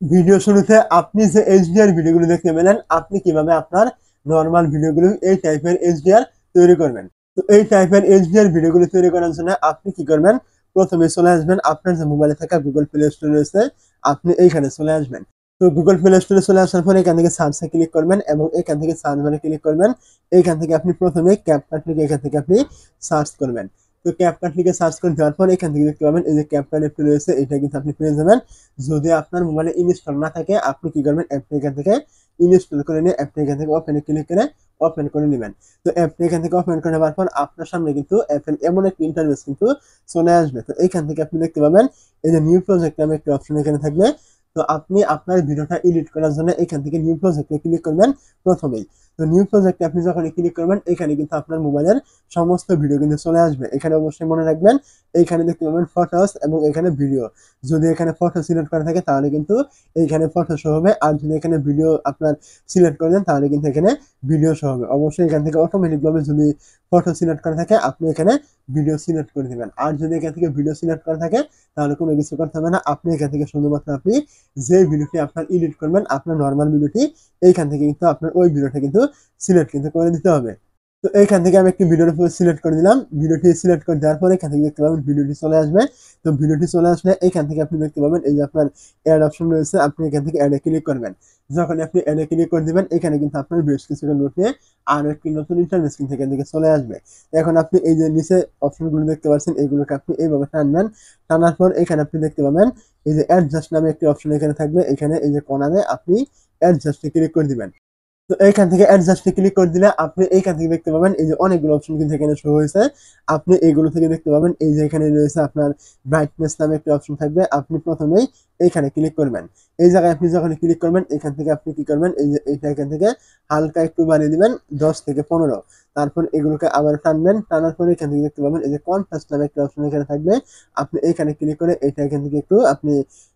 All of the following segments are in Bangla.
ভিডিও শুরুতে আপনি যে এইচডিআর ভিডিওগুলো দেখতে পেলেন, আপনি কিভাবে আপনার নরমাল ভিডিওগুলো এই টাইপের এইচডিআর তৈরি করবেন। তো এই টাইপের এইচডিআর ভিডিওগুলো তৈরি করার জন্য আপনি কি করবেন? প্রথমে চলে আসবেন আপনার যে মোবাইলে থাকা গুগল প্লে স্টোর রয়েছে, আপনি এইখানে চলে আসবেন। তো গুগল প্লে স্টোরে চলে আসার পরে এখান থেকে সার্চে ক্লিক করবেন এবং এখান থেকে সার্চ বারে ক্লিক করবেন। এইখান থেকে আপনি প্রথমে ক্যাপকাট লিখে এখান থেকে আপনি সার্চ করবেন। তো ক্যাপকাট লিখে সার্চ করে দেওয়ার পর এখান থেকে দেখতে পাবেন এই যে ক্যাপকাট অ্যাপটি রয়েছে, এটা কিন্তু আপনি পেয়ে যাবেন। যদি আপনার মোবাইলে ইনস্টল না থাকে, আপনি কি করবেন? অ্যাপটি এখান থেকে ইনস্টল করে নিয়ে অ্যাপটি এখান থেকে ওপেনে ক্লিক করে ওপেন করে নেবেন। তো অ্যাপটি এখান থেকে ওপেন করে নেওয়ার পর আপনার সামনে কিন্তু অ্যাপের এমন একটি ইন্টারফেস কিন্তু চলে আসবে। তো এইখান থেকে আপনি দেখতে পাবেন এই যে নিউ প্রজেক্ট নামে একটি অপশন এখানে থাকবে। তো আপনি আপনার ভিডিওটা এডিট করার জন্য এখান থেকে নিউ প্রজেক্টে ক্লিক করবেন প্রথমেই। তো নিউ প্রজেক্টে আপনি যখন ক্লিক করবেন, এখানে কিন্তু আপনার মোবাইলের সমস্ত ভিডিও কিন্তু চলে আসবে। এখানে অবশ্যই মনে রাখবেন, এইখানে দেখতে পাবেন ফটোস এবং এখানে ভিডিও। যদি এখানে ফটো সিলেক্ট করা থাকে তাহলে কিন্তু এইখানে ফটো শো হবে, আর যদি এখানে ভিডিও আপনার সিলেক্ট করে দেন তাহলে কিন্তু এখানে ভিডিও শো হবে। অবশ্যই এখান থেকে অটোমেটিকভাবে যদি ফটো সিলেক্ট করা থাকে আপনি এখানে ভিডিও সিলেক্ট করে দিবেন। আর যদি এখান থেকে ভিডিও সিলেক্ট করা থাকে তাহলে কোনো কিছু করতে হবে না। আপনি এখান থেকে শুধুমাত্র আপনি যে ভিডিওটি আপনার এডিট করবেন, আপনার নর্মাল ভিডিওটি, এইখান থেকে কিন্তু আপনার ওই ভিডিওটা কিন্তু সিলেক্ট কিন্তু করে দিতে হবে। তো এইখান থেকে আমি একটি ভিডিওর উপর সিলেক্ট করে দিলাম। ভিডিওটি সিলেক্ট করে দেওয়ার পরে এখান থেকে দেখতে পাবেন ভিডিওটি চলে আসবে। তো ভিডিওটি চলে আসলে এইখান থেকে আপনি দেখতে পাবেন এই যে আপনার অ্যাড অপশন রয়েছে, আপনি এখান থেকে অ্যাডে ক্লিক করবেন। যখন আপনি অ্যাডে ক্লিক করে দিবেন, এখানে কিন্তু আপনার বেশ কিছুটা নোট নিয়ে আরো একটি নতুন ইন্টারফেস কিন্তু এখান থেকে চলে আসবে। এখন আপনি এই যে নিচে অপশনগুলো দেখতে পাচ্ছেন, এগুলোকে আপনি এইভাবে টানবেন। টানার পর এখানে আপনি দেখতে পাবেন এই যে অ্যাডজাস্ট নামে একটি অপশন এখানে থাকবে। এখানে এই যে কর্নারে আপনি অ্যাডজাস্টে ক্লিক করে দিবেন। তো এইখান থেকে অ্যাডজাস্টে ক্লিক করে দিলে আপনি এইখান থেকে দেখতে পাবেন এই যে অনেকগুলো অপশন কিন্তু এখানে শো হয়েছে। আপনি এইগুলো থেকে দেখতে পাবেন এই যে এখানে রয়েছে আপনার ব্রাইটনেস নামে একটা অপশন থাকবে। আপনি প্রথমেই এইখানে ক্লিক করবেন। এই জায়গায় আপনি যখন ক্লিক করবেন, এখান থেকে আপনি কি করবেন? এই যে এইটা এখান থেকে হালকা একটু বাড়িয়ে দিবেন 10 থেকে 15। তারপর এগুলোকে আবার টানবেন। টানার পরে এখান থেকে দেখতে পাবেন এই যে কন্ট্রাস্ট নামে একটা অপশন এখানে থাকবে। আপনি এইখানে ক্লিক করে এটা এখান থেকে একটু আপনি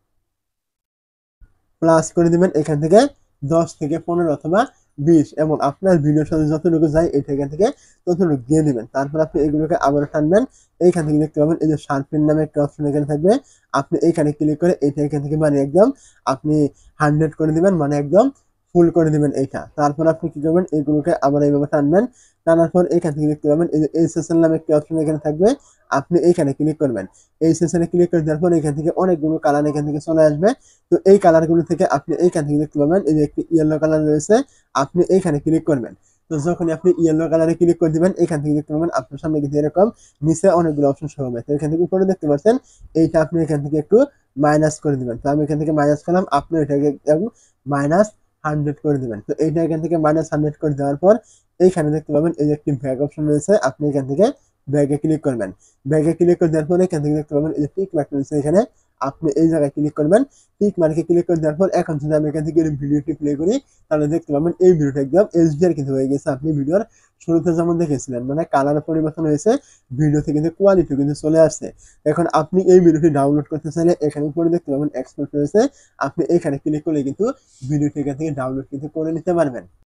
প্লাস করে দিবেন এখান থেকে 10 থেকে 15 অথবা 20, এবং আপনার ভিডিওর সাথে যতটুকু যায় এটা এখান থেকে ততটুকু দিয়ে দিবেন। তারপর আপনি এগুলোকে আবার টানবেন। এইখান থেকে দেখতে পাবেন এই যে শার্পেন নামে একটা অপশন এখানে থাকবে। আপনি এইখানে ক্লিক করে এটা এখান থেকে মানে একদম আপনি 100 করে দিবেন, মানে একদম ফুল করে দিবেন এইটা। তারপর আপনি কি করবেন? এগুলোকে আবার এইভাবে টানবেন। টানার পর এখান থেকে দেখতে পাবেন এই যে এসএসএল নামে একটা অপশন এখানে থাকবে। আপনি এইখানে ক্লিক করবেন। এই সেশনে ক্লিক করে দেওয়ার পর এখান থেকে অনেকগুলো কালার এখান থেকে চলে আসবে। তো এই কালারগুলো থেকে আপনি এইখান থেকে দেখতে পাবেন এই যে একটি ইয়েলো কালার রয়েছে, আপনি এইখানে ক্লিক করবেন। তো যখনই আপনি ইয়েলো কালারে ক্লিক করে দিবেন, এখান থেকে দেখতে পাবেন আপনার সামনে কিন্তু এরকম নিচে অনেকগুলো অপশন শো হবে। তো এখান থেকে উপরে দেখতে পাচ্ছেন এইটা আপনি এখান থেকে একটু মাইনাস করে দিবেন। তো আমি এখান থেকে মাইনাস করলাম, আপনি এটাকে একদম -100 করে দিবেন। তো এইটা এখান থেকে -100 করে দেওয়ার পর এইখানে দেখতে পাবেন এই যে একটি ব্যাক অপশন রয়েছে, আপনি এখান থেকে ব্যাগে ক্লিক করবেন। ব্যাগে ক্লিক করে দেওয়ার পরে এখান থেকে দেখতে পাবেন এই যে টিক মার্ক রয়েছে এখানে, আপনি এই জায়গায় ক্লিক করবেন। টিক মার্কে ক্লিক করে দেওয়ার পর এখন যদি আমি এখান থেকে ভিডিওটি প্লে করি, তাহলে দেখতে পাবেন এই ভিডিওটা একদম এইচডিআর কিন্তু হয়ে গেছে। আপনি ভিডিওর শুরুতে যেমন দেখেছিলেন, মানে কালার পরিবর্তন হয়েছে, ভিডিওতে কিন্তু কোয়ালিটি কিন্তু চলে আসছে। এখন আপনি এই ভিডিওটি ডাউনলোড করতে চাইলে এখানে উপরে দেখতে পাবেন এক্সপোর্ট রয়েছে, আপনি এখানে ক্লিক করলে কিন্তু ভিডিওটি এখান থেকে ডাউনলোড কিন্তু করে নিতে পারবেন।